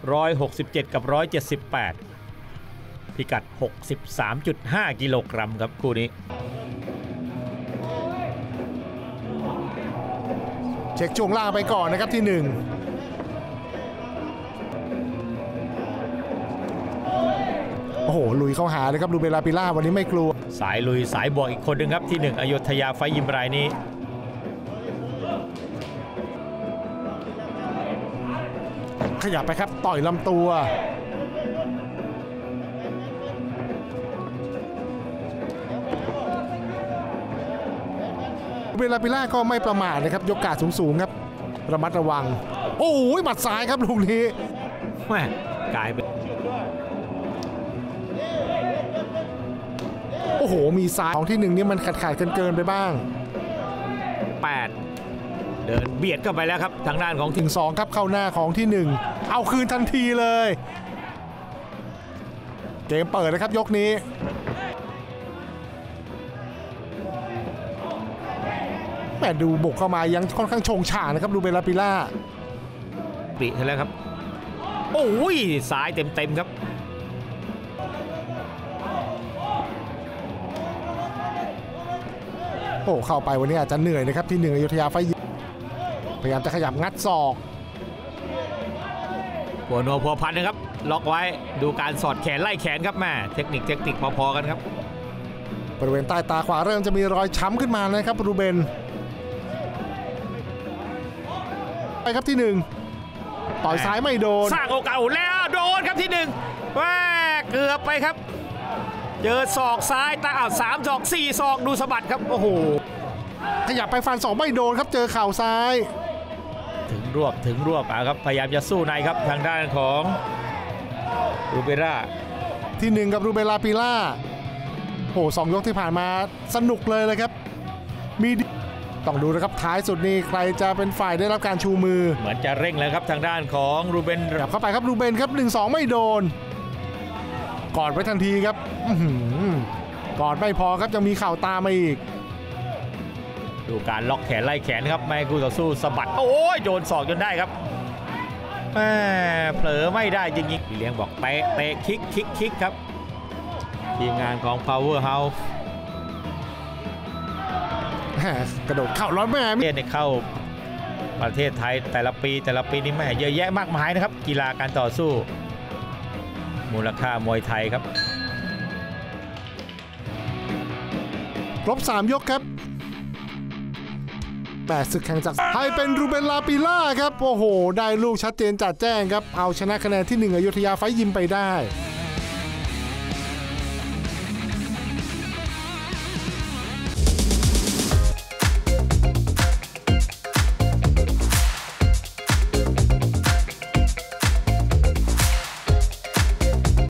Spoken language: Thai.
167กับ178พิกัด 63.5 กิโลกรัมครับคู่นี้เช็คช่วงล่างไปก่อนนะครับที่1โอ้โหลุยเข้าหาเลยครับรูเบลาปิล่าวันนี้ไม่กลัวสายลุยสายบวกอีกคนหนึ่งครับที่1อยุธยาไฟยิมรายนี้ขยับไปครับต่อยลำตัวรูเบลาปิล่าก็ไม่ประมาทนะครับยกกาดสูงๆครับระมัดระวังโอ้ยหมัดซ้ายครับลูกนี้แม่กลายเป็นโอ้โหมีซ้ายของที่1นี่มันขาดเกินไปบ้าง 8เดินเบียดเข้าไปแล้วครับทางด้านของถึง2ครับเข้าหน้าของที่1เอาคืนทันทีเลยเกมเปิดนะครับยกนี้แม่ดูบุกเข้ามายังค่อนข้างชงฉ่างนะครับรูเบลาปิล่าปรีแล้วครับโอ้ยซ้ายเต็มครับโอ้เข้าไปวันนี้อาจจะเหนื่อยนะครับที่1อยุธยาไฟพยายามจะขยับงัดศอกหัวโนพัวพันนะครับล็อกไว้ดูการสอดแขนไล่แขนครับแม่เทคนิคพอๆกันครับบริเวณใต้ตาขวาเริ่มจะมีรอยช้ำขึ้นมานะครับรูเบนไปครับที่1ต่อยซ้ายไม่โดนสร้างโอกาสแล้วโดนครับที่1ว่าเกือบไปครับเจอศอกซ้ายตา3ศอก4ศอกดูสะบัดครับโอ้โหขยับไปฟันศอกไม่โดนครับเจอเข่าซ้ายถึงรวบครับพยายามจะสู้ในครับทางด้านของรูเบล่าที่1กับรูเบลาปิล่าโอ้2ยกที่ผ่านมาสนุกเลยครับมีต้องดูนะครับท้ายสุดนี่ใครจะเป็นฝ่ายได้รับการชูมือเหมือนจะเร่งแล้วครับทางด้านของรูเบนเข้าไปครับรูเบนครับ 1-2 ไม่โดนกอดไว้ทันทีครับกอดไม่พอครับยังมีเข่าตามมาอีกดูการล็อกแขนไล่แขนครับไม่คู่ต่อสู้สะบัดโอ้ยโดนศอกจนได้ครับเผลอไม่ได้จริงๆพี่เลี้ยงบอกเตะคิกครับทีมงานของ Power House กระโดดเข้าร้อนแม่เนี่ยเข้าประเทศไทยแต่ละปีนี่แม่เยอะแยะมากมายนะครับกีฬาการต่อสู้มูลค่ามวยไทยครับครบ3ยกครับแต่ศึกแข่งจากไทยเป็นรูเบลาปิล่าครับโอ้โหได้ลูกชัดเจนจัดแจ้งครับเอาชนะคะแนนที่1อยุธยาไฟยิมไปได้